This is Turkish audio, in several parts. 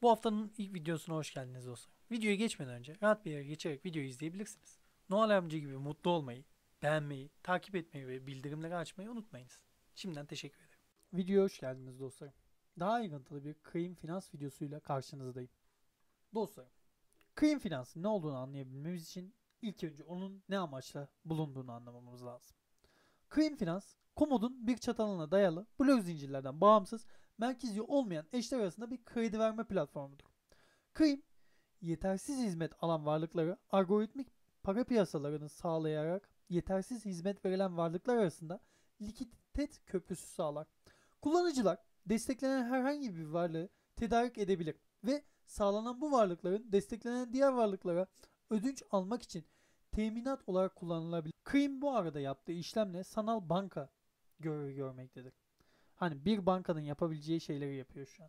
Bu haftanın ilk videosuna hoş geldiniz dostlar. Videoya geçmeden önce rahat bir yere geçerek videoyu izleyebilirsiniz. Noel amca gibi mutlu olmayı, beğenmeyi, takip etmeyi ve bildirimleri açmayı unutmayınız. Şimdiden teşekkür ederim. Videoya hoş geldiniz dostlarım. Daha ayrıntılı bir Cream Finans videosuyla karşınızdayım. Dostlarım, Cream Finans'ın ne olduğunu anlayabilmemiz için ilk önce onun ne amaçla bulunduğunu anlamamız lazım. Cream Finans, Komod'un bir çatalına dayalı blok zincirlerden bağımsız, merkezi olmayan eşler arasında bir kredi verme platformudur. Cream, yetersiz hizmet alan varlıkları algoritmik para piyasalarını sağlayarak yetersiz hizmet verilen varlıklar arasında likiditet köprüsü sağlar. Kullanıcılar desteklenen herhangi bir varlığı tedarik edebilir ve sağlanan bu varlıkların desteklenen diğer varlıklara ödünç almak için teminat olarak kullanılabilir. Cream bu arada yaptığı işlemle sanal banka görevi görmektedir. Hani bir bankanın yapabileceği şeyleri yapıyor şu an.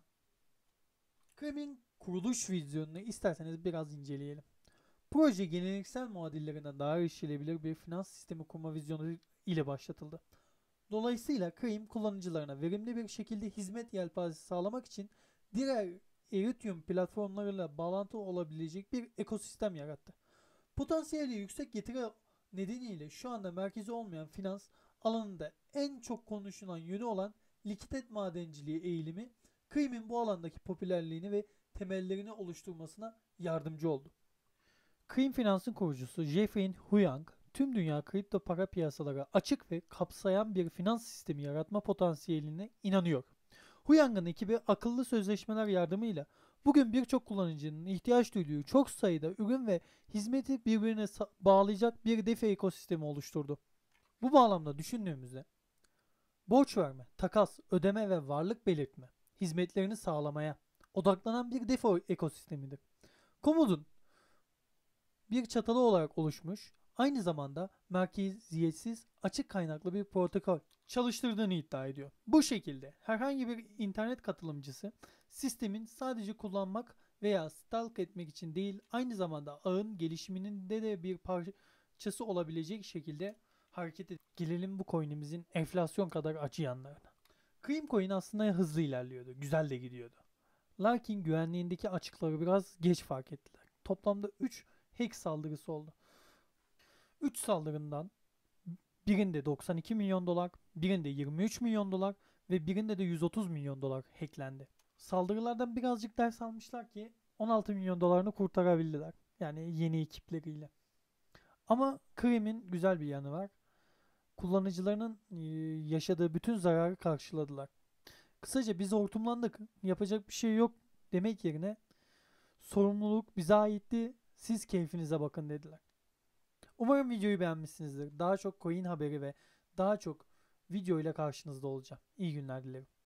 Cream'in kuruluş vizyonunu isterseniz biraz inceleyelim. Proje geleneksel muadillerine daha erişilebilir bir finans sistemi kurma vizyonu ile başlatıldı. Dolayısıyla Cream kullanıcılarına verimli bir şekilde hizmet yelpazesi sağlamak için diğer Ethereum platformlarıyla bağlantı olabilecek bir ekosistem yarattı. Potansiyeli yüksek getiri nedeniyle şu anda merkezi olmayan finans alanında en çok konuşulan yönü olan likidet madenciliği eğilimi, Cream'in bu alandaki popülerliğini ve temellerini oluşturmasına yardımcı oldu. Cream Finans'ın kurucusu Jeffrey Huyang, tüm dünya kripto para piyasaları açık ve kapsayan bir finans sistemi yaratma potansiyeline inanıyor. Huyang'ın ekibi akıllı sözleşmeler yardımıyla bugün birçok kullanıcının ihtiyaç duyduğu çok sayıda ürün ve hizmeti birbirine bağlayacak bir DeFi ekosistemi oluşturdu. Bu bağlamda düşündüğümüzde borç verme, takas, ödeme ve varlık belirtme hizmetlerini sağlamaya odaklanan bir DeFi ekosistemidir. Komod'un bir çatalı olarak oluşmuş, aynı zamanda merkeziyetsiz, açık kaynaklı bir protokol çalıştırdığını iddia ediyor. Bu şekilde herhangi bir internet katılımcısı sistemin sadece kullanmak veya stalk etmek için değil, aynı zamanda ağın gelişiminin de bir parçası olabilecek şekilde hareket ediyor. Gelelim bu coin'imizin enflasyon kadar acı yanlarına. Cream Coin aslında hızlı ilerliyordu, güzel de gidiyordu. Lakin güvenliğindeki açıkları biraz geç fark ettiler. Toplamda 3 hack saldırısı oldu. 3 saldırından birinde 92 milyon dolar, birinde 23 milyon dolar ve birinde de 130 milyon dolar hacklendi. Saldırılardan birazcık ders almışlar ki 16 milyon dolarını kurtarabildiler. Yani yeni ekipleriyle. Ama Cream'in güzel bir yanı var. Kullanıcılarının yaşadığı bütün zararı karşıladılar. Kısaca biz hortumlandık, yapacak bir şey yok demek yerine sorumluluk bize aitti, siz keyfinize bakın dediler. Umarım videoyu beğenmişsinizdir. Daha çok coin haberi ve daha çok video ile karşınızda olacağım. İyi günler dilerim.